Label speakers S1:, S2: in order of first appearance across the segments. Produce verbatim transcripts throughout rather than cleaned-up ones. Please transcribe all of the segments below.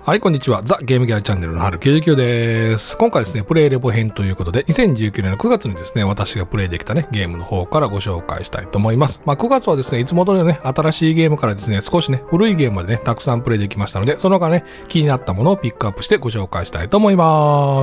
S1: はい、こんにちは。ザ・ゲームギアチャンネルの春きゅうじゅうきゅうです。今回ですね、プレイレポ編ということで、にせんじゅうきゅうねんのくがつにですね、私がプレイできたね、ゲームの方からご紹介したいと思います。まあ、くがつはですね、いつも通りのね、新しいゲームからですね、少しね、古いゲームまでね、たくさんプレイできましたので、その他ね、気になったものをピックアップしてご紹介したいと思います。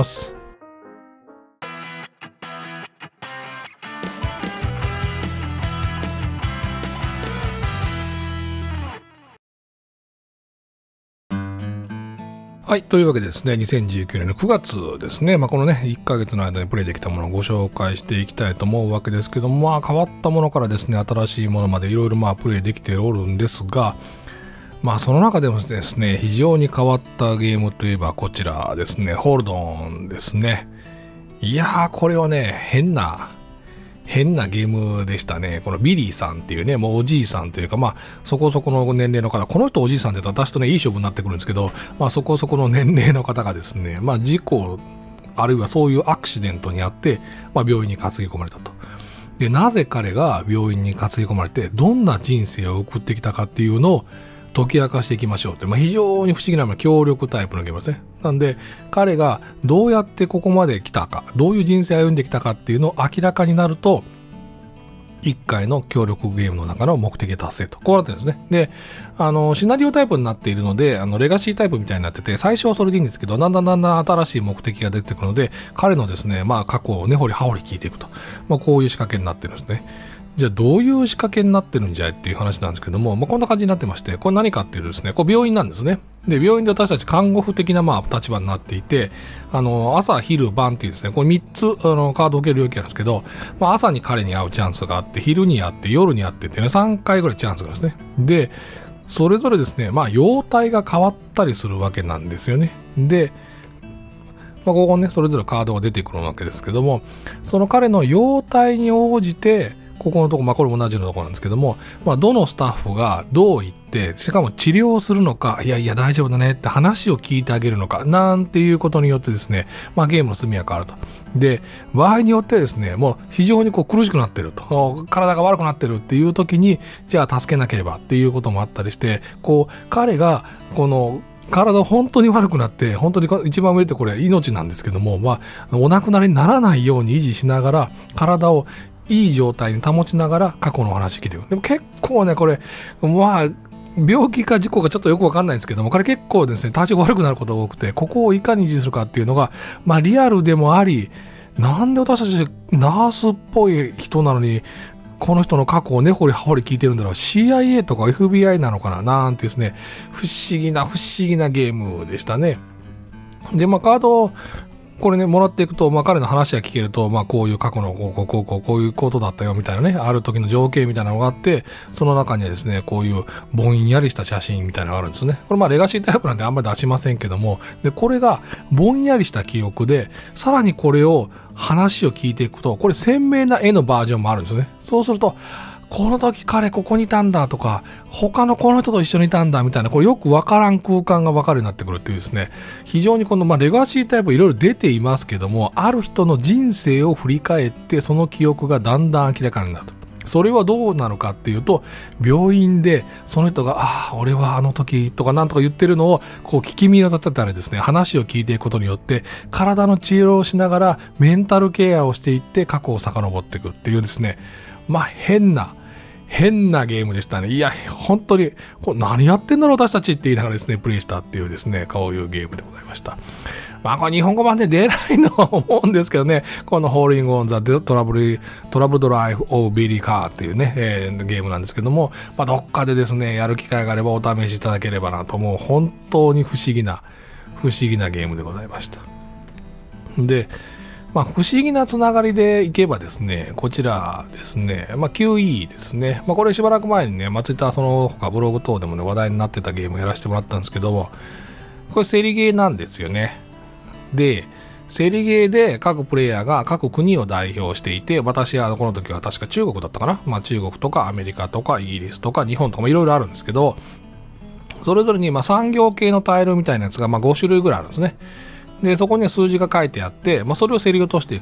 S1: はい。というわけでですね、にせんじゅうきゅうねんのくがつですね、まあ、このね、いっかげつの間にプレイできたものをご紹介していきたいと思うわけですけども、まあ、変わったものからですね、新しいものまでいろいろまあ、プレイできておるんですが、まあ、その中でもですね、非常に変わったゲームといえばこちらですね、ホールドンですね。いやー、これはね、変な、変なゲームでしたね。このビリーさんっていうね、もうおじいさんというか、まあ、そこそこの年齢の方、この人おじいさんって言うと私とね、いい勝負になってくるんですけど、まあ、そこそこの年齢の方がですね、まあ、事故、あるいはそういうアクシデントにあって、まあ、病院に担ぎ込まれたと。で、なぜ彼が病院に担ぎ込まれて、どんな人生を送ってきたかっていうのを解き明かしていきましょうって、まあ、非常に不思議な協力タイプのゲームですね。なんで、彼がどうやってここまで来たか、どういう人生を歩んできたかっていうのを明らかになると、いっかいの協力ゲームの中の目的達成と。こうなってるんですね。で、あの、シナリオタイプになっているので、あの、レガシータイプみたいになってて、最初はそれでいいんですけど、だんだんだんだん新しい目的が出てくるので、彼のですね、まあ過去を根掘り葉掘り聞いていくと。まあこういう仕掛けになってるんですね。じゃあどういう仕掛けになってるんじゃいっていう話なんですけども、まあ、こんな感じになってまして、これ何かっていうとですね、これ病院なんですね。で、病院で私たち看護婦的なまあ立場になっていて、あの、朝、昼、晩っていうですね、これみっつ、あの、カードを受ける領域なんですけど、まあ、朝に彼に会うチャンスがあって、昼に会って、夜に会ってっていうね、さんかいぐらいチャンスがあるんですね。で、それぞれですね、まあ、容体が変わったりするわけなんですよね。で、まあ、ここね、それぞれカードが出てくるわけですけども、その彼の容体に応じて、ここのとこ、まあこれも同じようなところなんですけども、まあどのスタッフがどう言って、しかも治療するのか、いやいや大丈夫だねって話を聞いてあげるのか、なんていうことによってですね、まあゲームの進みが変わると。で、場合によってですね、もう非常にこう苦しくなってると、体が悪くなってるっていう時に、じゃあ助けなければっていうこともあったりして、こう彼がこの、体本当に悪くなって、本当に一番上ってこれ命なんですけども、まあお亡くなりにならないように維持しながら、体をいい状態に保ちながら過去のお話聞いてる。でも結構ね、これ、まあ、病気か事故かちょっとよくわかんないんですけども、これ結構ですね、体調が悪くなることが多くて、ここをいかに維持するかっていうのが、まあリアルでもあり、なんで私たちナースっぽい人なのに、この人の過去を根掘り葉掘り聞いてるんだろう。シーアイエー とか エフビーアイ なのかななんてですね、不思議な不思議なゲームでしたね。で、まあカードこれね、もらっていくと、まあ彼の話が聞けると、まあこういう過去のこうこうこうこうこういうことだったよみたいなね、ある時の情景みたいなのがあって、その中にはですね、こういうぼんやりした写真みたいなのがあるんですね。これまあレガシータイプなんであんまり出しませんけども、で、これがぼんやりした記憶で、さらにこれを話を聞いていくと、これ鮮明な絵のバージョンもあるんですね。そうすると、この時彼ここにいたんだとか、他のこの人と一緒にいたんだみたいな、これよくわからん空間がわかるようになってくるっていうですね、非常にこの、まあ、レガシータイプいろいろ出ていますけども、ある人の人生を振り返って、その記憶がだんだん明らかになると。それはどうなのかっていうと、病院でその人が、ああ、俺はあの時とかなんとか言ってるのを、こう聞き耳を立てたりですね、話を聞いていくことによって、体の治療をしながらメンタルケアをしていって過去を遡っていくっていうですね、まあ変な、変なゲームでしたね。いや、本当に、これ何やってんだろう私たちって言いながらですね、プレイしたっていうですね、こういうゲームでございました。まあ、これ日本語版で出ないのは思うんですけどね、このホーリングオンザトラブル、トラブルドライフオブビリーカーっていうね、えー、ゲームなんですけども、まあ、どっかでですね、やる機会があればお試しいただければなと、もう本当に不思議な、不思議なゲームでございました。で、まあ、不思議なつながりでいけばですね、こちらですね、まあ、キューイー ですね。まあ、これしばらく前にね、松田その他ブログ等でもね、話題になってたゲームをやらせてもらったんですけども、これセリゲーなんですよね。で、セリゲーで各プレイヤーが各国を代表していて、私はこの時は確か中国だったかな。まあ、中国とかアメリカとかイギリスとか日本とかもいろいろあるんですけど、それぞれにまあ産業系のタイルみたいなやつがまあごしゅるいぐらいあるんですね。で、そこには数字が書いてあって、まあ、それを競り落としていくと。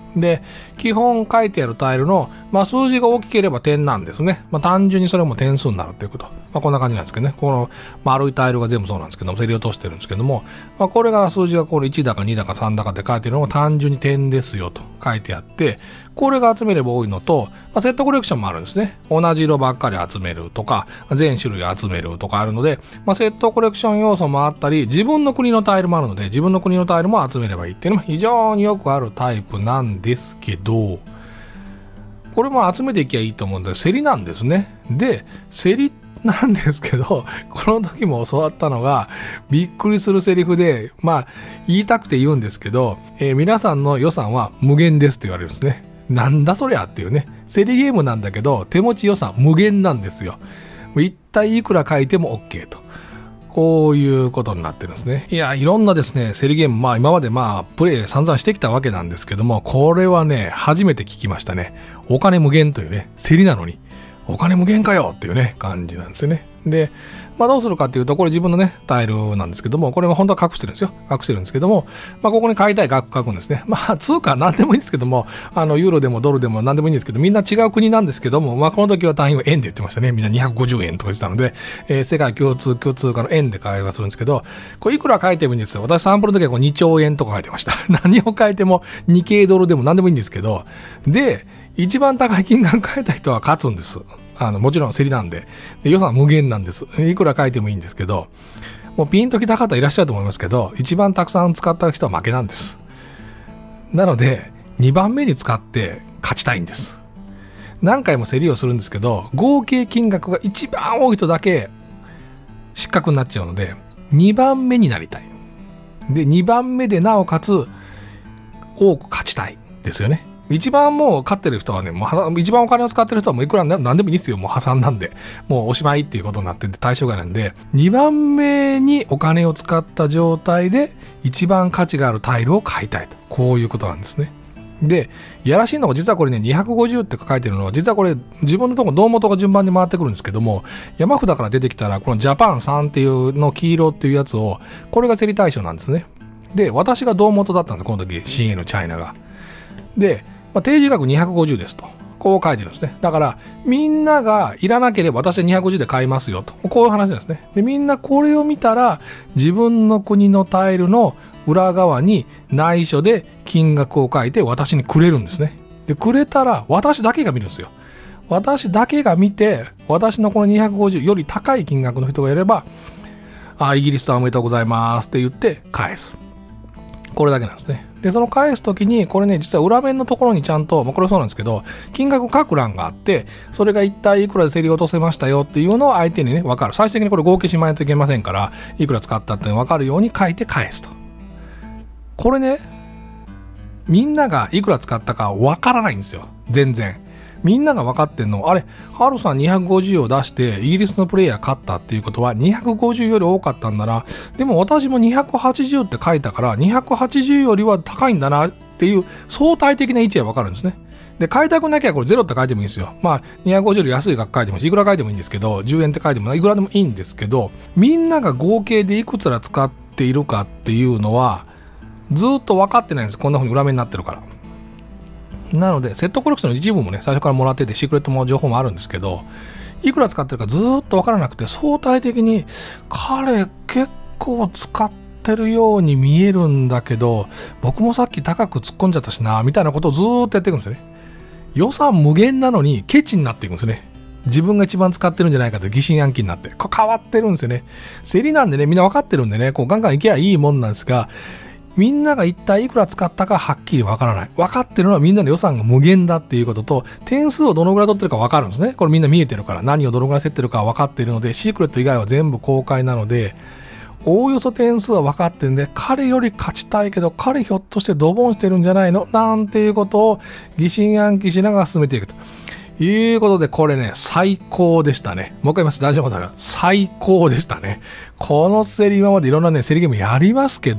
S1: で、基本書いてあるタイルの、まあ、数字が大きければ点なんですね。まあ、単純にそれも点数になるということ。まあ、こんな感じなんですけどね。この丸いタイルが全部そうなんですけども、競り落としてるんですけども、まあ、これが数字がこのいちだかにだかさんだかって書いてるのが単純に点ですよと書いてあって、これが集めれば多いのと、まあ、セットコレクションもあるんですね。同じ色ばっかり集めるとか、全種類集めるとかあるので、まあ、セットコレクション要素もあったり、自分の国のタイルもあるので、自分の国のタイルも集めればいいっていうのも非常によくあるタイプなんですけど、これも集めていきゃいいと思うんで、競りなんですね。で、競りなんですけど、この時も教わったのが、びっくりするセリフで、まあ、言いたくて言うんですけど、えー、皆さんの予算は無限ですって言われるんですね。なんだそりゃっていうね。競りゲームなんだけど、手持ち予算無限なんですよ。一体いくら書いても OK と。こういうことになってるんですね。いや、いろんなですね、競りゲーム、まあ今までまあ、プレイ散々してきたわけなんですけども、これはね、初めて聞きましたね。お金無限というね、競りなのに、お金無限かよっていうね、感じなんですよね。で、まあどうするかっていうと、これ自分のね、タイルなんですけども、これは本当は隠してるんですよ。隠してるんですけども、まあここに買いたい額書くんですね。まあ通貨なんでもいいんですけども、あの、ユーロでもドルでもなんでもいいんですけど、みんな違う国なんですけども、まあこの時は単位は円で言ってましたね。みんなにひゃくごじゅうえんとか言ってたので、えー、世界共通共通貨の円で会話するんですけど、これいくら書いてもいいんですよ。私サンプルの時はこうにちょうえんとか書いてました。何を書いてもにケードルでもなんでもいいんですけど、で、一番高い金額書いた人は勝つんです。あのもちろん競りなんで、で予算は無限なんです。いくら書いてもいいんですけど、もうピンときた方いらっしゃると思いますけど、一番たくさん使った人は負けなんです。なのでにばんめに使って勝ちたいんです。何回も競りをするんですけど、合計金額が一番多い人だけ失格になっちゃうので、にばんめになりたい。でにばんめでなおかつ多く勝ちたいですよね。一番もう勝ってる人はね、もう一番お金を使ってる人はもういくらなんでもいいですよ。もう破産なんで。もうおしまいっていうことになってて対象外なんで、にばんめにお金を使った状態で一番価値があるタイルを買いたいと。こういうことなんですね。で、やらしいのが実はこれね、にひゃくごじゅうって書いてるのは、実はこれ自分のところ胴元が順番に回ってくるんですけども、山札から出てきたら、このジャパンさんっていうの黄色っていうやつを、これが競り対象なんですね。で、私が胴元だったんです、この時、シーエヌ チャイナが。で、まあ、提示額にひゃくごじゅうですと。こう書いてるんですね。だから、みんながいらなければ私はにひゃくごじゅうで買いますよと。こういう話なんですね。で、みんなこれを見たら、自分の国のタイルの裏側に内緒で金額を書いて私にくれるんですね。で、くれたら私だけが見るんですよ。私だけが見て、私のこのにひゃくごじゅうより高い金額の人がいれば、あ、イギリスさんおめでとうございますって言って返す。これだけなんですね。で、その返すときに、これね、実は裏面のところにちゃんと、まあ、これそうなんですけど、金額を書く欄があって、それが一体いくらで競り落とせましたよっていうのを相手にね、分かる。最終的にこれ合計しまえないといけませんから、いくら使ったって分かるように書いて返すと。これね、みんながいくら使ったか分からないんですよ。全然。みんなが分かってんの、あれ、ハルさんにひゃくごじゅうを出してイギリスのプレイヤー勝ったっていうことはにひゃくごじゅうより多かったんだな。でも私もにひゃくはちじゅうって書いたからにひゃくはちじゅうよりは高いんだなっていう相対的な位置は分かるんですね。で、買いたくなきゃこれゼロって書いてもいいんですよ。まあにひゃくごじゅうより安い額書いてもいいし、いくら書いてもいいんですけど、じゅうえんって書いてもいくらでもいいんですけど、みんなが合計でいくつら使っているかっていうのはずっと分かってないんです。こんな風に裏面になってるから。なので、セットコレクションの一部もね、最初からもらってて、シークレットも情報もあるんですけど、いくら使ってるかずーっとわからなくて、相対的に、彼結構使ってるように見えるんだけど、僕もさっき高く突っ込んじゃったしな、みたいなことをずーっとやっていくんですよね。予算無限なのに、ケチになっていくんですね。自分が一番使ってるんじゃないかって疑心暗鬼になって。これ変わってるんですよね。競りなんでね、みんなわかってるんでね、こうガンガンいけばいいもんなんですが、みんなが一体いくら使ったかはっきりわからない。分かってるのはみんなの予算が無限だっていうことと、点数をどのぐらい取ってるか分かるんですね。これみんな見えてるから、何をどのぐらい競ってるか分かっているので、シークレット以外は全部公開なので、おおよそ点数は分かってるんで、彼より勝ちたいけど、彼ひょっとしてドボンしてるんじゃないのなんていうことを疑心暗鬼しながら進めていくと。いうことで、これね、最高でしたね。もう一回言います。大丈夫だから。最高でしたね。この競り、今までいろんなね、競りゲームやりますけど、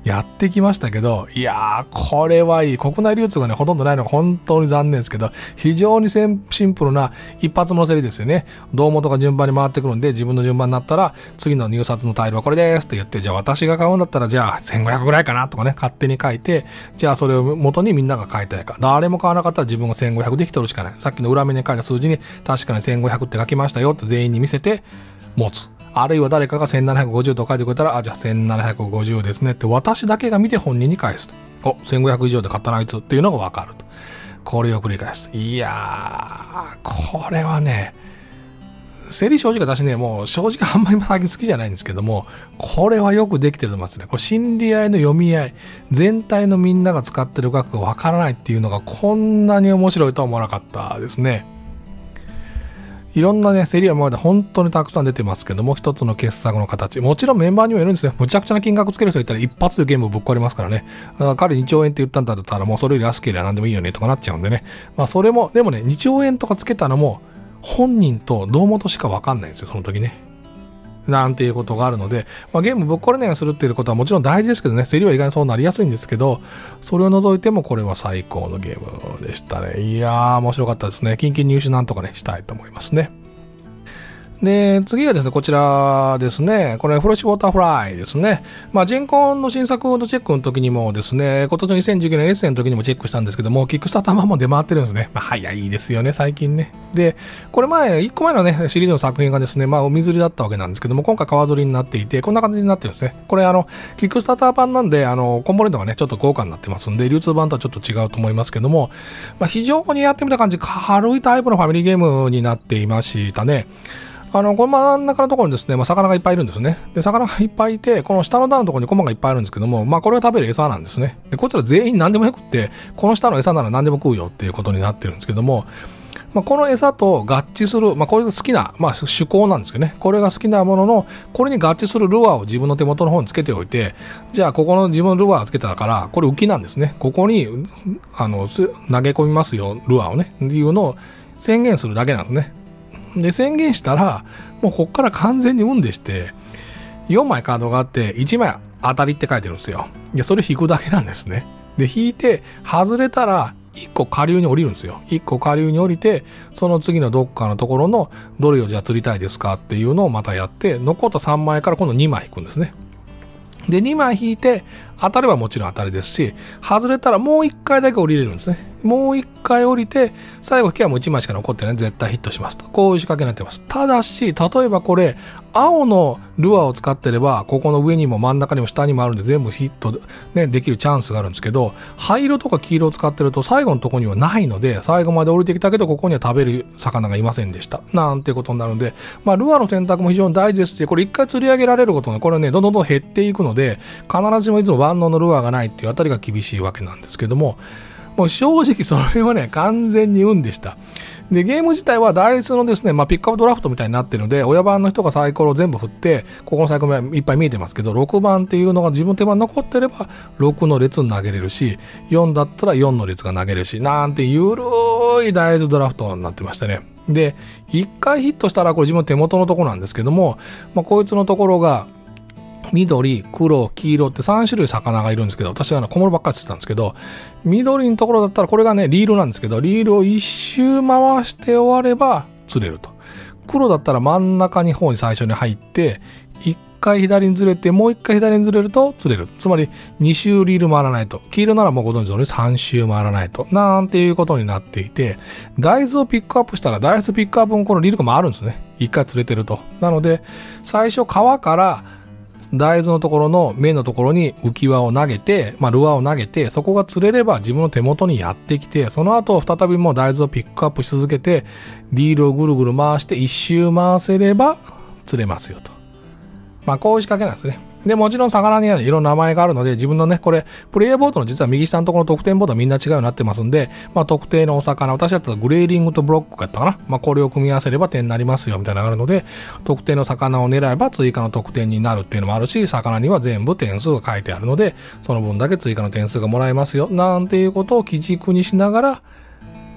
S1: やってきましたけど、いやー、これはいい。国内流通がね、ほとんどないのが本当に残念ですけど、非常にシンプルな一発の競りですよね。胴元が順番に回ってくるんで、自分の順番になったら、次の入札のタイルはこれですって言って、じゃあ私が買うんだったら、じゃあせんごひゃくぐらいかなとかね、勝手に書いて、じゃあそれを元にみんなが買いたいか。誰も買わなかったら自分がせんごひゃくできとるしかない。さっきの裏面に書いた数字に、確かにせんごひゃくって書きましたよって全員に見せて、持つ。あるいは誰かがせんななひゃくごじゅうと書いてくれたら、あ、じゃあせんななひゃくごじゅうですねって私だけが見て本人に返すと。お、せんごひゃく以上で買ったなあいつっていうのがわかると。これを繰り返す。いやー、これはね、競り正直私ね、もう正直あんまり最近好きじゃないんですけども、これはよくできてると思いますね。これ心理合いの読み合い、全体のみんなが使ってる額がわからないっていうのがこんなに面白いとは思わなかったですね。いろんなね、競りは今まで本当にたくさん出てますけども、一つの傑作の形。もちろんメンバーにもよるんですね。むちゃくちゃな金額つける人いたら一発でゲームぶっ壊れますからね。彼にちょうえんって言ったんだったらもうそれより安ければ何でもいいよねとかなっちゃうんでね。まあそれも、でもね、にちょうえんとかつけたのも本人と胴元しかわかんないんですよ、その時ね。なんていうことがあるので、まあ、ゲームぶっ壊れないようにするっていうことはもちろん大事ですけどね、競りは意外にそうなりやすいんですけど、それを除いてもこれは最高のゲームでしたね。いやー、面白かったですね。近々入手なんとかね、したいと思いますね。で、次はですね、こちらですね。これ、フレッシュウォーターフライですね。まあ、ジェンコンの新作のチェックの時にもですね、今年のにせんじゅうきゅうねんエッセンの時にもチェックしたんですけども、キックスターター版も出回ってるんですね。まあ、早いですよね、最近ね。で、これ前、いっこまえのね、シリーズの作品がですね、まあ、海釣りだったわけなんですけども、今回川釣りになっていて、こんな感じになってるんですね。これ、あの、キックスターター版なんで、あの、コンポーネントがね、ちょっと豪華になってますんで、流通版とはちょっと違うと思いますけども、まあ、非常にやってみた感じ、軽いタイプのファミリーゲームになっていましたね。あの、この真ん中のところにですね、まあ、魚がいっぱいいるんですね。で、魚がいっぱいいて、この下の段のところにコマがいっぱいあるんですけども、まあ、これが食べる餌なんですね。で、こいつら全員何でもよくって、この下の餌なら何でも食うよっていうことになってるんですけども、まあ、この餌と合致する、まあ、これが好きな、まあ、趣向なんですけどね。これが好きなものの、これに合致するルアーを自分の手元の方につけておいて、じゃあ、ここの自分のルアーをつけたから、これ浮きなんですね。ここに、あの、投げ込みますよ、ルアーをね、っていうのを宣言するだけなんですね。で、宣言したら、もうこっから完全に運でして、よんまいカードがあって、いちまい当たりって書いてるんですよ。で、それ引くだけなんですね。で、引いて、外れたら、いっこ下流に降りるんですよ。いっこ下流に降りて、その次のどっかのところの、どれをじゃあ釣りたいですかっていうのをまたやって、残ったさんまいから今度にまい引くんですね。で、にまい引いて、当たればもちろん当たりですし、外れたらもういっかいだけ降りれるんですね。もういっかい降りて、最後引けばもういちまいしか残ってない。絶対ヒットしますと。こういう仕掛けになってます。ただし、例えばこれ、青のルアーを使ってれば、ここの上にも真ん中にも下にもあるんで全部ヒット、ね、できるチャンスがあるんですけど、灰色とか黄色を使ってると最後のところにはないので、最後まで降りてきたけど、ここには食べる魚がいませんでした。なんてことになるので、まあ、ルアーの選択も非常に大事ですし、これ一回釣り上げられることが、これね、どんどんどん減っていくので、必ずしもいつも万能のルアーがないっていうあたりが厳しいわけなんですけども、もう正直それはね、完全に運でした。で、ゲーム自体はダイスのですね、まあ、ピックアップドラフトみたいになってるので、親番の人がサイコロを全部振って、ここのサイコロいっぱい見えてますけど、ろくばんっていうのが自分の手番残ってれば、ろくの列に投げれるし、よんだったらよんの列が投げれるし、なんてゆるいダイスドラフトになってましたね。で、いっかいヒットしたらこれ自分の手元のところなんですけども、まあ、こいつのところが、緑、黒、黄色ってさんしゅるい魚がいるんですけど、私は小物ばっかり釣ってたんですけど、緑のところだったらこれがね、リールなんですけど、リールを一周回して終われば釣れると。黒だったら真ん中に方に最初に入って、いっかい左にずれて、もういっかい左にずれると釣れる。つまりに周リール回らないと。黄色ならもうご存知のようにさん周回らないと。なんていうことになっていて、大豆をピックアップしたら、大豆ピックアップもこのリールが回るんですね。いっかい釣れてると。なので、最初川から、大豆のところの目のところに浮き輪を投げて、まあ、ルアーを投げて、そこが釣れれば自分の手元にやってきて、その後再びもう大豆をピックアップし続けて、リールをぐるぐる回して一周回せれば釣れますよと。まあこういう仕掛けなんですね。で、もちろん魚にはいろんな名前があるので、自分のね、これ、プレイヤーボードの実は右下のところの得点ボードはみんな違うようになってますんで、まあ特定のお魚、私だったらグレーリングとブロックだったかな。まあこれを組み合わせれば点になりますよみたいなのがあるので、特定の魚を狙えば追加の得点になるっていうのもあるし、魚には全部点数が書いてあるので、その分だけ追加の点数がもらえますよ、なんていうことを基軸にしながら、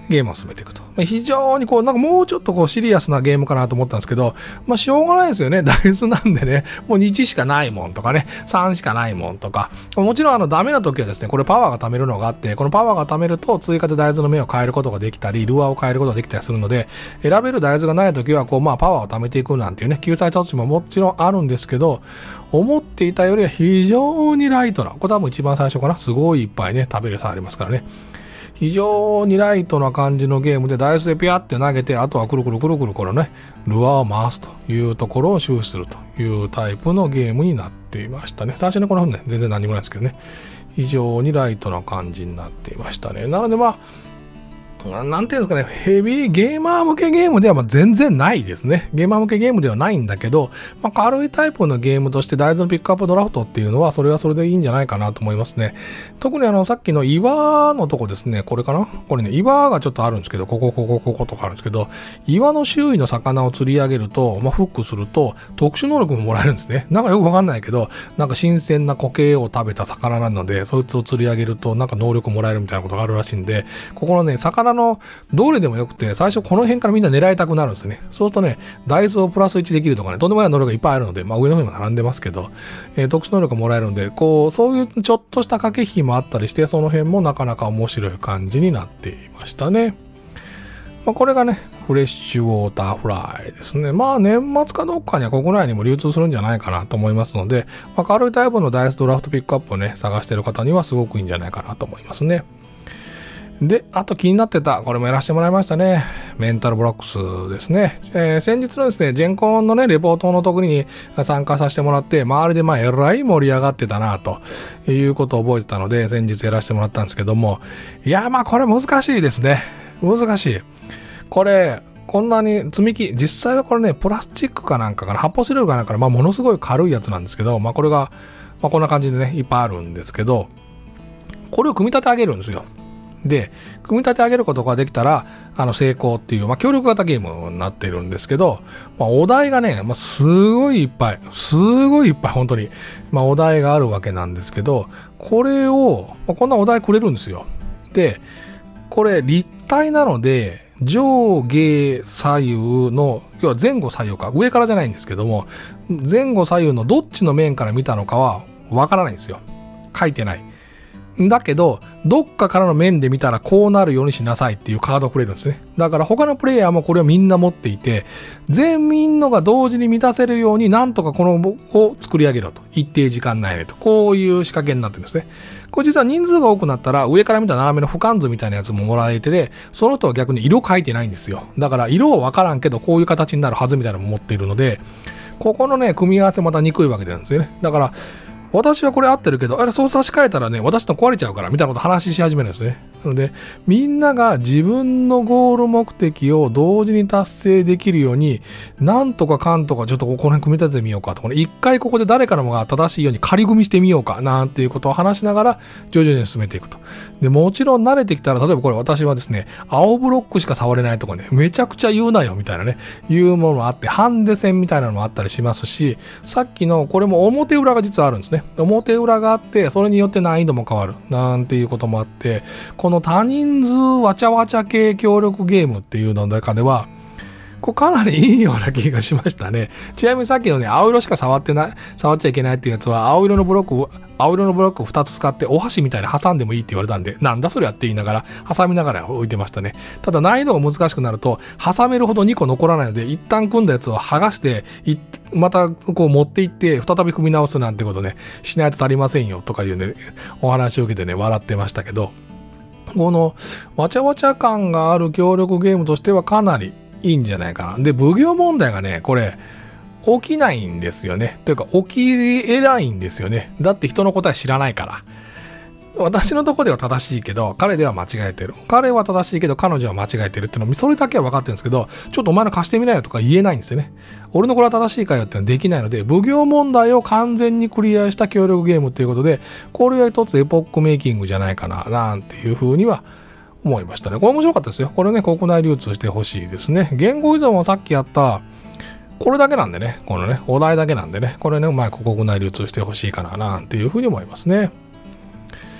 S1: ゲームを進めていくと。非常にこう、なんかもうちょっとこうシリアスなゲームかなと思ったんですけど、まあしょうがないですよね。ダイスなんでね、もういちしかないもんとかね、さんしかないもんとか。もちろんあのダメな時はですね、これパワーが貯めるのがあって、このパワーが貯めると追加で大豆の目を変えることができたり、ルアーを変えることができたりするので、選べる大豆がない時はこう、まあパワーを貯めていくなんていうね、救済措置ももちろんあるんですけど、思っていたよりは非常にライトな、これ多分一番最初かな、すごいいっぱいね、食べる差ありますからね。非常にライトな感じのゲームでダイスでピャって投げて、あとはくるくるくるくるこれね、ルアーを回すというところを収集するというタイプのゲームになっていましたね。最初にこの本ね、全然何もないですけどね。非常にライトな感じになっていましたね。なのでまあ、なんていうんですかね、ヘビーゲーマー向けゲームではまあ全然ないですね。ゲーマー向けゲームではないんだけど、まあ、軽いタイプのゲームとして大豆のピックアップドラフトっていうのは、それはそれでいいんじゃないかなと思いますね。特にあの、さっきの岩のとこですね、これかなこれね、岩がちょっとあるんですけど、ここ、ここ、こことかあるんですけど、岩の周囲の魚を釣り上げると、まあ、フックすると、特殊能力ももらえるんですね。なんかよくわかんないけど、なんか新鮮な固形を食べた魚なので、そいつを釣り上げると、なんか能力もらえるみたいなことがあるらしいんで、ここのね、魚のどれでもよくて、最初この辺からみんな狙いたくなるんですね。そうするとね、ダイスをプラスいちできるとかね、とんでもない能力がいっぱいあるので、まあ上の方にも並んでますけど、えー、特殊能力がもらえるんで、こう、そういうちょっとした駆け引きもあったりして、その辺もなかなか面白い感じになっていましたね。まあこれがね、フレッシュウォーターフライですね。まあ年末かどっかには国内にも流通するんじゃないかなと思いますので、まあ、軽いタイプのダイスドラフトピックアップをね、探している方にはすごくいいんじゃないかなと思いますね。で、あと気になってた、これもやらせてもらいましたね。メンタルブロックスですね。えー、先日のですね、ジェンコンのね、レポートの特に参加させてもらって、周りでまあ、えらい盛り上がってたな、ということを覚えてたので、先日やらせてもらったんですけども、いや、まあ、これ難しいですね。難しい。これ、こんなに積み木、実際はこれね、プラスチックかなんかかな、発泡スチロールかなんかで、まあ、ものすごい軽いやつなんですけど、まあ、これが、まあ、こんな感じでね、いっぱいあるんですけど、これを組み立て上げるんですよ。で、組み立て上げることができたら、あの、成功っていう、まあ、協力型ゲームになっているんですけど、まあ、お題がね、まあ、すごいいっぱい、すごいいっぱい、本当に、まあ、お題があるわけなんですけど、これを、まあ、こんなお題くれるんですよ。で、これ、立体なので、上下左右の、要は前後左右か、上からじゃないんですけども、前後左右のどっちの面から見たのかは、わからないんですよ。書いてない。だけど、どっかからの面で見たらこうなるようにしなさいっていうカードをくれるんですね。だから他のプレイヤーもこれをみんな持っていて、全員のが同時に満たせるようになんとかこのを作り上げろと。一定時間内でと。こういう仕掛けになってるんですね。これ実は人数が多くなったら上から見た斜めの俯瞰図みたいなやつももらえてで、その人は逆に色描いてないんですよ。だから色はわからんけどこういう形になるはずみたいなのも持っているので、ここのね、組み合わせまた憎いわけなんですよね。だから、私はこれ合ってるけど、あれそう差し替えたらね、私の壊れちゃうから、みたいなこと話し始めるんですね。なので、みんなが自分のゴール目的を同時に達成できるように、なんとかかんとか、ちょっとこの辺組み立ててみようかと。この一回ここで誰からもが正しいように仮組みしてみようか、なんていうことを話しながら、徐々に進めていくと。で、もちろん慣れてきたら、例えばこれ私はですね、青ブロックしか触れないとかね、めちゃくちゃ言うなよ、みたいなね、いうものもあって、ハンデ戦みたいなのもあったりしますし、さっきの、これも表裏が実はあるんですね。表裏があって、それによって難易度も変わる。なんていうこともあって、この多人数わちゃわちゃ系協力ゲームっていうのの中では、これかなりいいような気がしましたね。ちなみにさっきのね、青色しか触ってない、触っちゃいけないっていうやつは、青色のブロック、青色のブロックをふたつ使ってお箸みたいに挟んでもいいって言われたんで、なんだそれやって言いながら、挟みながら置いてましたね。ただ難易度が難しくなると、挟めるほどにこ残らないので、一旦組んだやつを剥がして、またこう持っていって、再び組み直すなんてことね、しないと足りませんよとかいうね、お話を受けてね、笑ってましたけど、このわちゃわちゃ感がある協力ゲームとしてはかなりいいんじゃないかな。で、奉行問題がね、これ、起きないんですよね。というか、起き得ないんですよね。だって人の答え知らないから。私のとこでは正しいけど、彼では間違えてる。彼は正しいけど、彼女は間違えてるっていうの、それだけは分かってるんですけど、ちょっとお前の貸してみなよとか言えないんですよね。俺のこれは正しいかよっていうのはできないので、奉行問題を完全にクリアした協力ゲームっていうことで、これは一つエポックメイキングじゃないかな、なんていうふうには思いましたね。これ面白かったですよ。これね、国内流通してほしいですね。言語依存はさっきやった、これだけなんでね、このね、お題だけなんでね、これね、うまい国内流通してほしいかな、なんていうふうに思いますね。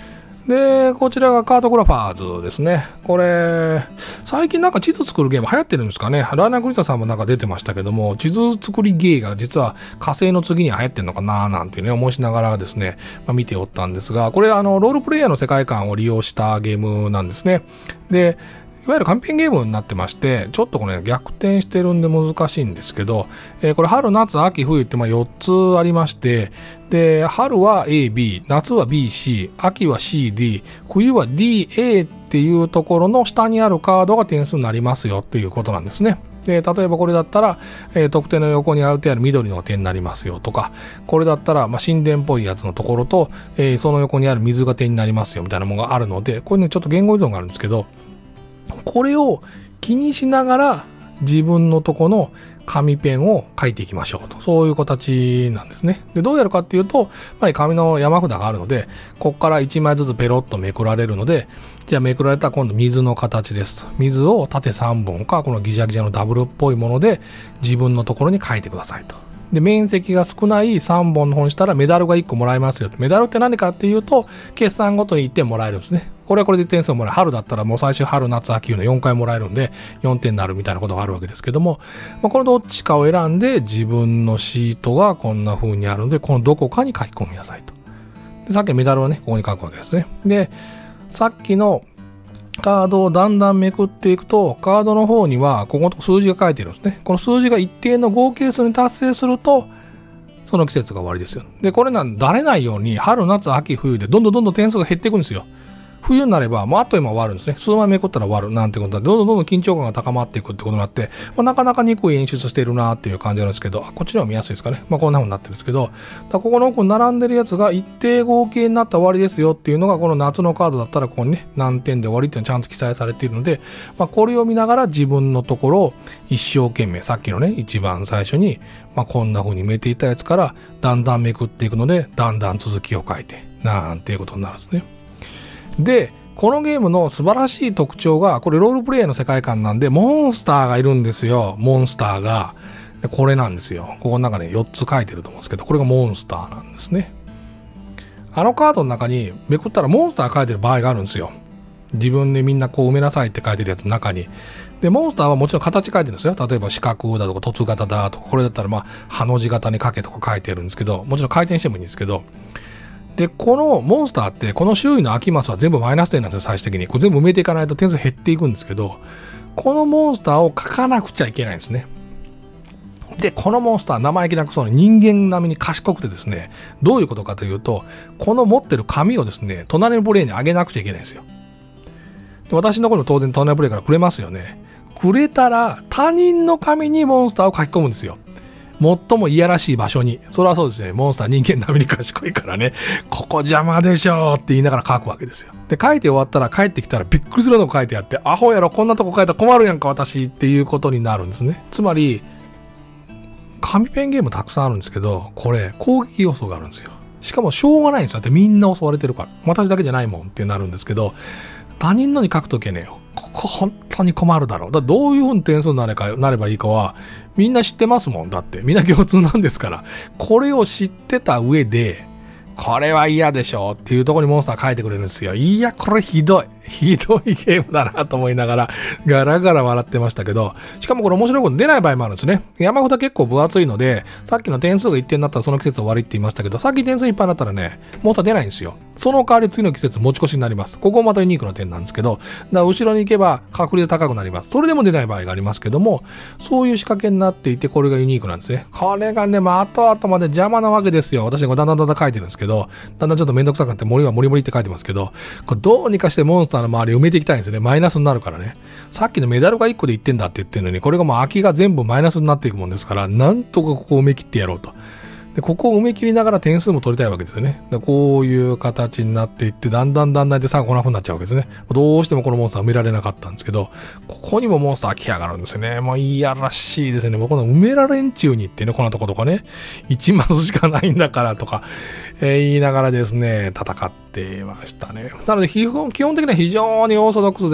S1: で、こちらがカートグラファーズですね。これ、最近なんか地図作るゲーム流行ってるんですかね。ラーナー・クリスタさんもなんか出てましたけども、地図作りゲーが実は火星の次に流行ってるのかななんていうね、思いしながらですね、まあ、見ておったんですが、これあの、ロールプレイヤーの世界観を利用したゲームなんですね。で、いわゆる紙ペンゲームになってまして、ちょっとこれ、ね、逆転してるんで難しいんですけど、えー、これ春、夏、秋、冬ってまあよっつありまして、で、春は A、B、夏は B、C、秋は C、D、冬は D、A っていうところの下にあるカードが点数になりますよっていうことなんですね。で、例えばこれだったら、えー、得点の横にある緑の点になりますよとか、これだったら、まあ、神殿っぽいやつのところと、えー、その横にある水が点になりますよみたいなものがあるので、これね、ちょっと言語依存があるんですけど、これを気にしながら自分のとこの紙ペンを書いていきましょうと。そういう形なんですね。で、どうやるかっていうと、まあ、紙の山札があるので、ここからいちまいずつペロッとめくられるので、じゃあめくられたら今度水の形ですと。水を縦さんぼんか、このギザギザのダブルっぽいもので自分のところに書いてくださいと。で、面積が少ないさんぼんの方にしたらメダルがいっこもらえますよと。メダルって何かっていうと、決算ごとにいってんもらえるんですね。これはこれで点数をもらえる。春だったらもう最終春、夏、秋のよんかいもらえるんで、よんてんになるみたいなことがあるわけですけども、まあ、このどっちかを選んで自分のシートがこんな風にあるので、このどこかに書き込みなさいと。で、さっきのメダルはね、ここに書くわけですね。で、さっきのカードをだんだんめくっていくと、カードの方にはここと数字が書いてるんですね。この数字が一定の合計数に達成すると、その季節が終わりですよ。で、これなんだれないように、春、夏、秋、冬でどんどんどんどん点数が減っていくんですよ。冬になれば、もうあっという間終わるんですね。数枚めくったら終わるなんてことで、どんどんどんどん緊張感が高まっていくってことになって、まあ、なかなか憎い演出してるなっていう感じなんですけど、あ、こっちらは見やすいですかね。まあ、こんな風になってるんですけど、だここの奥に並んでるやつが一定合計になったら終わりですよっていうのが、この夏のカードだったらここにね、何点で終わりっていうのちゃんと記載されているので、まあ、これを見ながら自分のところを一生懸命、さっきのね、一番最初に、まあ、こんな風に埋めていたやつから、だんだんめくっていくので、だんだん続きを書いて、なんていうことになるんですね。で、このゲームの素晴らしい特徴が、これロールプレイヤーの世界観なんで、モンスターがいるんですよ。モンスターが。でこれなんですよ。ここの中によっつ書いてると思うんですけど、これがモンスターなんですね。あのカードの中にめくったらモンスター書いてる場合があるんですよ。自分でみんなこう埋めなさいって書いてるやつの中に。で、モンスターはもちろん形書いてるんですよ。例えば四角だとか凸型だとか、これだったらまあ、ハの字型に書けとか書いてるんですけど、もちろん回転してもいいんですけど、で、このモンスターって、この周囲の空きマスは全部マイナス点なんですよ、最終的に。これ全部埋めていかないと点数減っていくんですけど、このモンスターを書かなくちゃいけないんですね。で、このモンスター、生意気なくその人間並みに賢くてですね、どういうことかというと、この持ってる紙をですね、隣のプレイにあげなくちゃいけないんですよ。で、私のところも当然隣のプレイからくれますよね。くれたら、他人の紙にモンスターを書き込むんですよ。最もいやらしい場所に。それはそうですね。モンスター人間並みに賢いからね。ここ邪魔でしょって言いながら書くわけですよ。で、書いて終わったら帰ってきたらびっくりするのが書いてあって、アホやろ、こんなとこ書いたら困るやんか、私っていうことになるんですね。つまり、紙ペンゲームたくさんあるんですけど、これ、攻撃要素があるんですよ。しかもしょうがないんですよ。だってみんな襲われてるから。私だけじゃないもんってなるんですけど、他人のに書くときはね、ここ本当に困るだろう。だどういうふうに点数になれか、なればいいかは、みんな知ってますもん。だって、みんな共通なんですから。これを知ってた上で、これは嫌でしょっていうところにモンスター書いてくれるんですよ。いや、これひどい。ひどいゲームだなと思いながら、ガラガラ笑ってましたけど、しかもこれ面白いこと出ない場合もあるんですね。山札結構分厚いので、さっきの点数がいってんだったらその季節終わりって言いましたけど、さっき点数いっぱいだったらね、モンスター出ないんですよ。その代わり次の季節持ち越しになります。ここまたユニークな点なんですけど、だから後ろに行けば確率高くなります。それでも出ない場合がありますけども、そういう仕掛けになっていて、これがユニークなんですね。これがね、まあ、後々まで邪魔なわけですよ。私がだんだんだんだん書いてるんですけど、だんだんちょっとめんどくさくなって森はモリモリって書いてますけど、これどうにかしてモンスターの周りを埋めていきたいんですね。マイナスになるからね。さっきのメダルがいっこでいってんだって言ってるのに、これがもう空きが全部マイナスになっていくもんですから、なんとかここを埋め切ってやろうと。で、ここを埋め切りながら点数も取りたいわけですよね。で、こういう形になっていって、だんだんだんだんでさ、こんな風になっちゃうわけですね。どうしてもこのモンスター埋められなかったんですけど、ここにもモンスター来やがるんですね。もういやらしいですね。もうこの埋められんちゅうにってね、こんなとことかね、いちマスしかないんだからとか、えー、言いながらですね、戦っていましたね。なので基本、基本的には非常にオーソドックスです。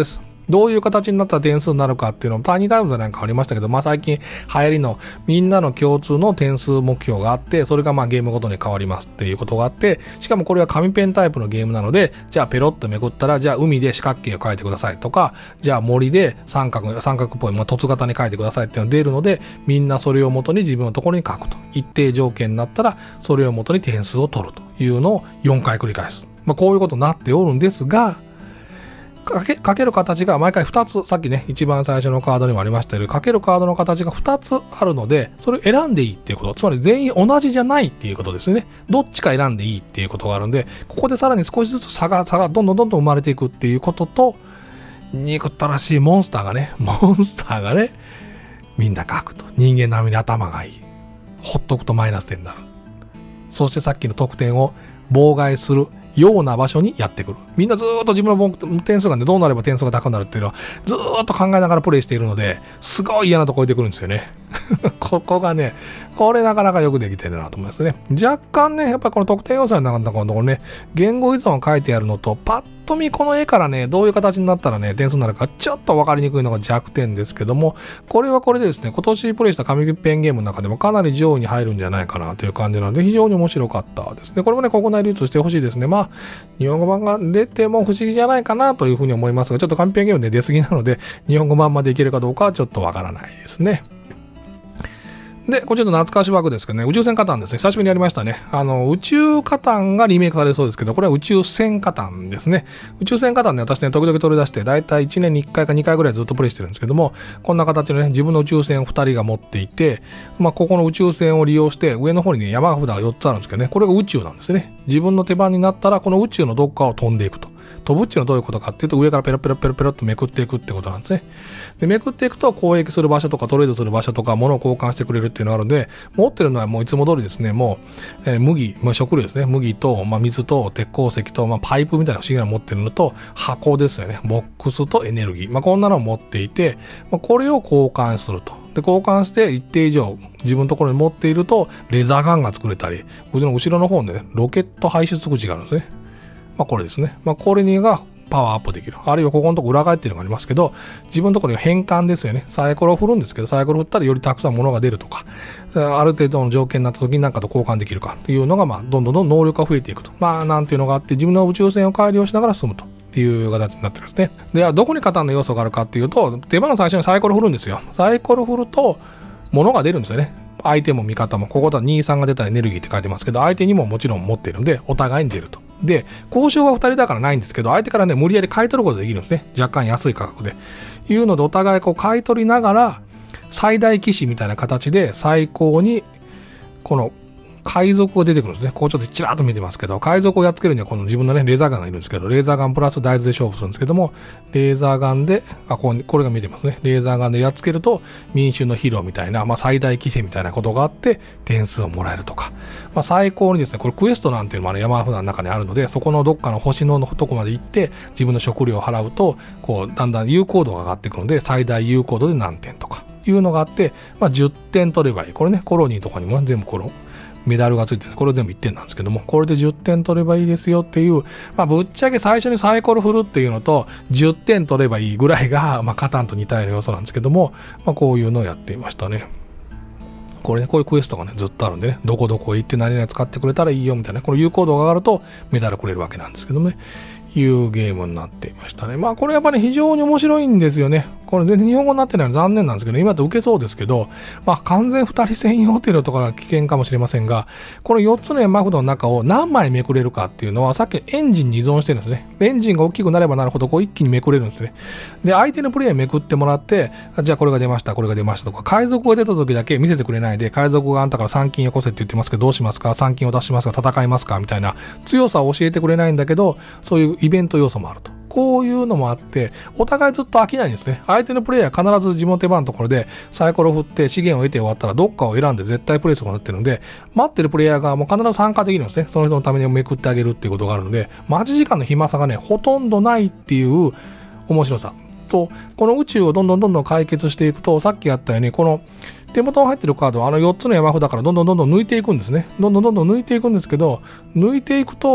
S1: どういう形になったら点数になるかっていうのもタイニータイムズなんかありましたけど、まあ最近流行りのみんなの共通の点数目標があって、それがまあゲームごとに変わりますっていうことがあって、しかもこれは紙ペンタイプのゲームなので、じゃあペロッとめくったら、じゃあ海で四角形を描いてくださいとか、じゃあ森で三角、三角っぽい、まあ、凸型に描いてくださいっていうのが出るので、みんなそれを元に自分のところに書くと。一定条件になったら、それを元に点数を取るというのをよんかい繰り返す。まあこういうことになっておるんですが、かけ、かける形が毎回ふたつ、さっきね、一番最初のカードにもありましたように、かけるカードの形がふたつあるので、それを選んでいいっていうこと。つまり全員同じじゃないっていうことですね。どっちか選んでいいっていうことがあるんで、ここでさらに少しずつ差が、差がどんどんどんどん生まれていくっていうことと、憎ったらしいモンスターがね、モンスターがね、みんな書くと。人間並みに頭がいい。ほっとくとマイナス点になる。そしてさっきの得点を妨害するような場所にやってくる。みんなずーっと自分の点数がね、どうなれば点数が高くなるっていうのは、ずーっと考えながらプレイしているので、すごい嫌なとこ置いてくるんですよね。ここがね、これなかなかよくできてるなと思いますね。若干ね、やっぱりこの得点要素の中のところね、言語依存を書いてあるのと、パッと見この絵からね、どういう形になったらね、点数になるか、ちょっと分かりにくいのが弱点ですけども、これはこれでですね、今年プレイした紙ペンゲームの中でもかなり上位に入るんじゃないかなという感じなので、非常に面白かったですね。これもね、国内流通してほしいですね。まあ、日本語版が出ても不思議じゃないかなというふうに思いますが、ちょっと紙ペンゲームで出過ぎなので、日本語版までいけるかどうかはちょっとわからないですね。で、これちょっと懐かし枠ですけどね、宇宙船カタンですね。久しぶりにやりましたね。あの、宇宙カタンがリメイクされそうですけど、これは宇宙船カタンですね。宇宙船カタンね、私ね、時々取り出して、だいたいいちねんにいっかいかにかいぐらいずっとプレイしてるんですけども、こんな形のね、自分の宇宙船をふたりが持っていて、まあ、ここの宇宙船を利用して、上の方にね、山札がよっつあるんですけどね、これが宇宙なんですね。自分の手番になったら、この宇宙のどっかを飛んでいくと。飛ぶっていうのはどういうことかっていうと、上からペロペロペロペロっとめくっていくってことなんですね。で、めくっていくと交易する場所とかトレードする場所とか物を交換してくれるっていうのがあるんで、持ってるのはもういつも通りですね、もう、えー、麦、まあ、食料ですね。麦と、まあ、水と鉄鉱石と、まあ、パイプみたいな不思議なの持ってるのと、箱ですよね。ボックスとエネルギー。まあ、こんなのを持っていて、まあ、これを交換すると。で、交換して一定以上自分のところに持っていると、レーザーガンが作れたり、うちの後ろの方にね、ロケット排出口があるんですね。まあ、これですね。まあ、これにが、パワーアップできる。あるいはここのとこ裏返っていうのがありますけど、自分のところに変換ですよね。サイコロを振るんですけど、サイコロ振ったらよりたくさん物が出るとか、ある程度の条件になった時に何かと交換できるかというのが、まあ、どんどんどん能力が増えていくと。まあ、なんていうのがあって、自分の宇宙船を改良しながら進むと。っていう形になってるんですね。では、どこにカタンの要素があるかっていうと、手番の最初にサイコロ振るんですよ。サイコロ振ると、物が出るんですよね。相手も味方も、ここだに、さんが出たらエネルギーって書いてますけど、相手にももちろん持っているので、お互いに出ると。で、交渉はふたりだからないんですけど、相手からね、無理やり買い取ることができるんですね。若干安い価格で。いうので、お互いこう買い取りながら、最大騎士みたいな形で最高に、この、海賊が出てくるんですね。こうちょっとちらっと見てますけど、海賊をやっつけるにはこの自分のね、レーザーガンがいるんですけど、レーザーガンプラス大豆で勝負するんですけども、レーザーガンで、あ、ここれが見てますね。レーザーガンでやっつけると、民衆のヒーローみたいな、まあ最大規制みたいなことがあって、点数をもらえるとか。まあ最高にですね、これクエストなんていうのもあの山札の中にあるので、そこのどっかの星のとこまで行って、自分の食料を払うと、こう、だんだん有効度が上がってくるので、最大有効度で何点とか、いうのがあって、まあじゅってん取ればいい。これね、コロニーとかにも全部この、メダルがついてる。これ全部いってんなんですけども、これでじゅってん取ればいいですよっていう、まあ、ぶっちゃけ最初にサイコロ振るっていうのと、じゅってん取ればいいぐらいが、まあ、カタンと似たような要素なんですけども、まあ、こういうのをやっていましたね。これね、こういうクエストがね、ずっとあるんでね、どこどこ行って何々使ってくれたらいいよみたいな、この有効度が上がるとメダルくれるわけなんですけどね、いうゲームになっていましたね。まあ、これやっぱり、ね、非常に面白いんですよね。これ全然日本語になってないの残念なんですけど、今だと受けそうですけど、まあ完全ふたり専用っていうのとかは危険かもしれませんが、このよっつの山札の中を何枚めくれるかっていうのは、さっきのエンジンに依存してるんですね。エンジンが大きくなればなるほど、こう一気にめくれるんですね。で、相手のプレイヤーめくってもらって、じゃあこれが出ました、これが出ましたとか、海賊が出た時だけ見せてくれないで、海賊があんたからさん金よこせって言ってますけど、どうしますか？さん金を出しますか？戦いますか？みたいな強さを教えてくれないんだけど、そういうイベント要素もあると。こういうのもあって、お互いずっと飽きないんですね。相手のプレイヤー必ず自分の手番のところでサイコロ振って資源を得て終わったらどっかを選んで絶対プレイすることになってるので、待ってるプレイヤーがもう必ず参加できるんですね。その人のためにめくってあげるっていうことがあるので、待ち時間の暇さがね、ほとんどないっていう面白さ。と、この宇宙をどんどんどんどん解決していくと、さっきやったように、この手元に入ってるカードはあのよっつの山札からどんどんどんどん抜いていくんですね。どんどんどんどん抜いていくんですけど、抜いていくと、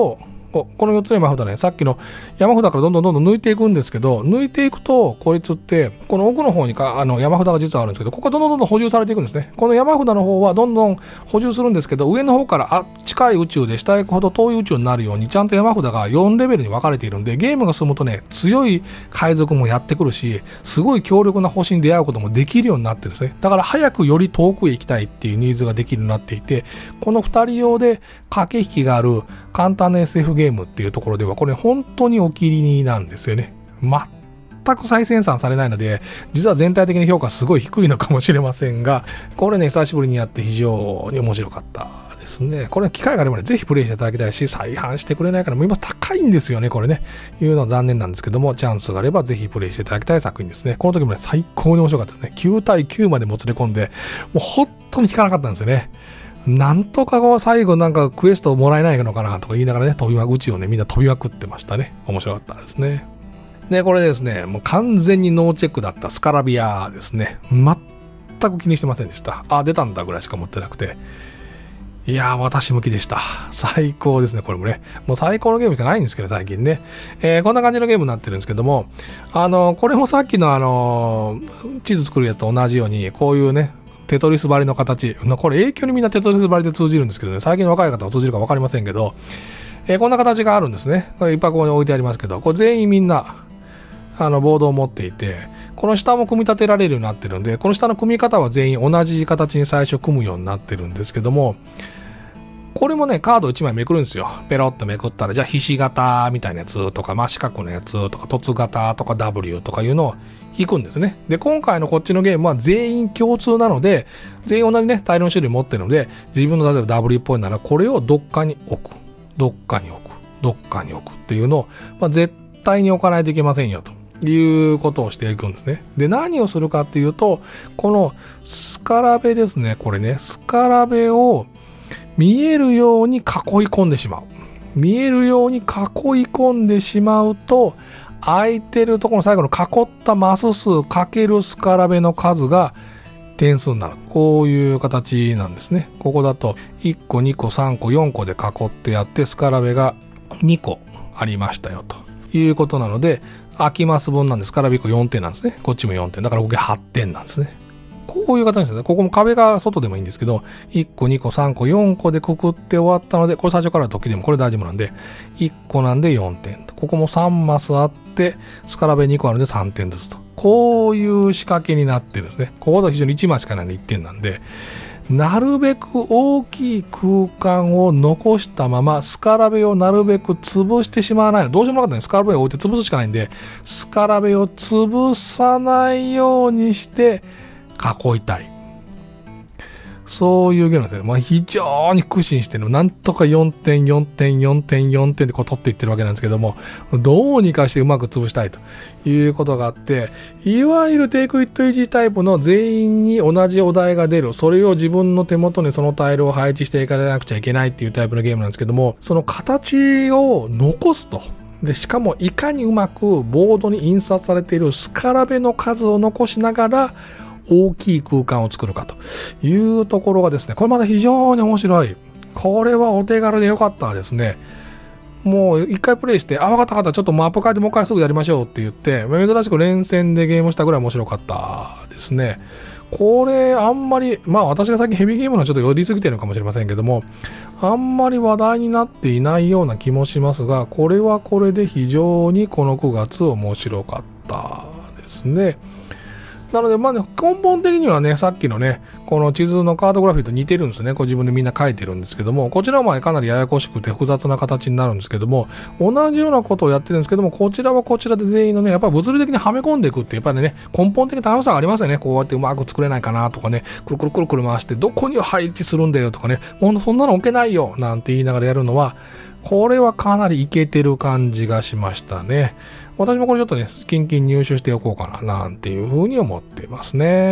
S1: このよっつの山札ね、さっきの山札からどんどんどんどん抜いていくんですけど、抜いていくと、こいつって、この奥の方にかあの山札が実はあるんですけど、ここがどんどんどんどん補充されていくんですね。この山札の方はどんどん補充するんですけど、上の方からあ近い宇宙で下へ行くほど遠い宇宙になるように、ちゃんと山札がよんレベルに分かれているんで、ゲームが進むとね、強い海賊もやってくるし、すごい強力な星に出会うこともできるようになってるんですね。だから早くより遠くへ行きたいっていうニーズができるようになっていて、このふたり用で駆け引きがある簡単な エスエフ ゲームっていうところでは、これ本当にお気に入りなんですよね。全く再生産されないので、実は全体的に評価すごい低いのかもしれませんが、これね、久しぶりにやって非常に面白かったですね。これ機会があればね、ぜひプレイしていただきたいし、再販してくれないからもう今高いんですよね、これね。いうのは残念なんですけども、チャンスがあればぜひプレイしていただきたい作品ですね。この時もね、最高に面白かったですね。きゅうたいきゅうまでもつれ込んで、もう本当に効かなかったんですよね。なんとか最後なんかクエストをもらえないのかなとか言いながらね、飛びま宇宙をね、みんな飛びまくってましたね。面白かったですね。で、これですね、もう完全にノーチェックだったスカラビアですね。全く気にしてませんでした。あ、出たんだぐらいしか持ってなくて。いやー、私向きでした。最高ですね、これもね。もう最高のゲームしかないんですけど、最近ね。えー、こんな感じのゲームになってるんですけども、あのー、これもさっきのあのー、地図作るやつと同じように、こういうね、テトリス張りの形。これ永久にみんなテトリス張りで通じるんですけどね、最近の若い方は通じるか分かりませんけど、えー、こんな形があるんですね。これいっぱいここに置いてありますけど、これ全員みんな、あのボードを持っていて、この下も組み立てられるようになってるんで、この下の組み方は全員同じ形に最初組むようになってるんですけども、これもね、カードいちまいめくるんですよ。ペロッとめくったら、じゃあひし形みたいなやつとか、真四角のやつとか、凸型とか ダブリュー とかいうのを引くんですね。で、今回のこっちのゲームは全員共通なので、全員同じね、大量の種類持ってるので、自分の例えば ダブリュー っぽいなら、これをどっかに置く。どっかに置く。どっかに置くっていうのを、まあ、絶対に置かないといけませんよと。いうことをしていくんですね。で、何をするかっていうと、このスカラベですね。これね、スカラベを見えるように囲い込んでしまう。見えるように囲い込んでしまうと、空いてるところの最後の囲ったマス数かけるスカラベの数が点数になる。こういう形なんですね。ここだといっこ、にこ、さんこ、よんこで囲ってやって、スカラベがにこありましたよということなので、空きマス分なんですから、いっこよんてんなんですね。こっちもよんてん。だから合計はってんなんですね。こういう形ですね。ここも壁が外でもいいんですけど、いっこ、にこ、さんこ、よんこでくくって終わったので、これ最初からの時でもこれ大丈夫なんで、いっこなんでよんてん。ここもさんマスあって、スカラベにこあるんでさんてんずつと。こういう仕掛けになってるんですね。ここだと非常にいちまいしかないのでいってんなんで、なるべく大きい空間を残したまま、スカラベをなるべく潰してしまわないの。どうしようもなかったね。スカラベを置いて潰すしかないんで、スカラベを潰さないようにして囲いたい。そういうゲームなんですよね。まあ、非常に苦心してるの。なんとかよんてん、よんてん、よんてん、よんてんでこう取っていってるわけなんですけども、どうにかしてうまく潰したいということがあって、いわゆるテイクイットイージータイプの全員に同じお題が出る。それを自分の手元にそのタイルを配置していかなくちゃいけないっていうタイプのゲームなんですけども、その形を残すと。で、しかもいかにうまくボードに印刷されているスカラベの数を残しながら、大きい空間を作るかというところがですね、これまた非常に面白い。これはお手軽でよかったですね。もう一回プレイして、あ、わかったわかった、ちょっとマップ変えてもう一回すぐやりましょうって言って、珍しく連戦でゲームしたぐらい面白かったですね。これあんまり、まあ私が最近ヘビーゲームのちょっと寄りすぎてるのかもしれませんけども、あんまり話題になっていないような気もしますが、これはこれで非常にこのくがつ面白かったですね。なので、まあね、根本的にはね、さっきのね、この地図のカートグラフィーと似てるんですね。こう自分でみんな書いてるんですけども、こちらはかなりややこしくて複雑な形になるんですけども、同じようなことをやってるんですけども、こちらはこちらで全員のね、やっぱり物理的にはめ込んでいくって、やっぱりね、根本的な楽しさがありますよね。こうやってうまく作れないかなとかね、くるくるくるくる回して、どこに配置するんだよとかね、もうそんなの置けないよなんて言いながらやるのは、これはかなりイケてる感じがしましたね。私もこれちょっとね、キンキン入手しておこうかな、なんていうふうに思っていますね。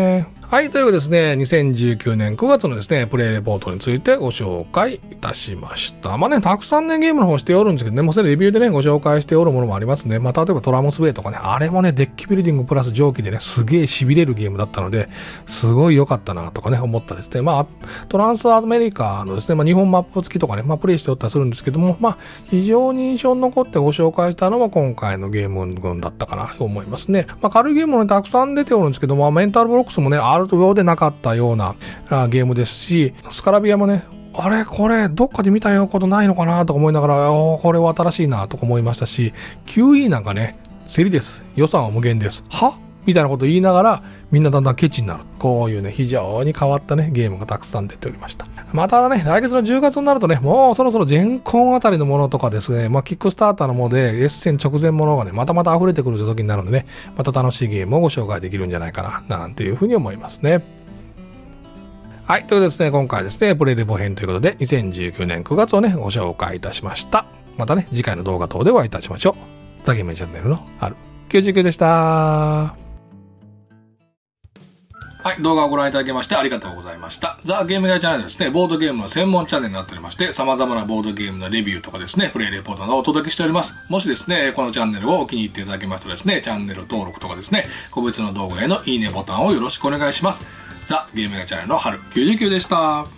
S1: はい、というわけでですね、にせんじゅうきゅうねんくがつのですね、プレイレポートについてご紹介いたしました。まあね、たくさんね、ゲームの方しておるんですけどね、もうすでにレビューでね、ご紹介しておるものもありますね。まあ、例えばトラモスウェイとかね、あれもね、デッキビルディングプラス蒸気でね、すげえ痺れるゲームだったので、すごい良かったなとかね、思ったですね。まあ、トランスアメリカのですね、まあ、日本マップ付きとかね、まあ、プレイしておったりするんですけども、まあ、非常に印象に残ってご紹介したのは今回のゲーム群だったかなと思いますね。まあ、軽いゲームもね、たくさん出ておるんですけども、メンタルブロックスもね、あるようでなかったようなあゲームですし、スカラビアもね、あれこれどっかで見たようなことないのかなとか思いながら、おこれは新しいなとか思いましたし、キューイー なんかね、競りです。予算は無限です。はみたいなことを言いながら、みんなだんだんケチになる。こういうね、非常に変わったね、ゲームがたくさん出ておりました。またね、来月のじゅうがつになるとね、もうそろそろジェンコンあたりのものとかですね、まあ、キックスターターのもので、エッセン直前ものがね、またまた溢れてくるという時になるのでね、また楽しいゲームをご紹介できるんじゃないかな、なんていうふうに思いますね。はい。ということでですね、今回ですね、プレイレポ編ということで、にせんじゅうきゅうねんくがつをね、ご紹介いたしました。またね、次回の動画等でお会いいたしましょう。ザ・ゲームチャンネルのあるきゅうじゅうきゅうでした。はい、動画をご覧いただきましてありがとうございました。ザ・ゲームガイチャンネルですね、ボードゲームの専門チャンネルになっておりまして、様々なボードゲームのレビューとかですね、プレイレポートなどをお届けしております。もしですね、このチャンネルをお気に入っていただけましたらですね、チャンネル登録とかですね、個別の動画へのいいねボタンをよろしくお願いします。ザ・ゲームガイチャンネルの春きゅうじゅうきゅうでした。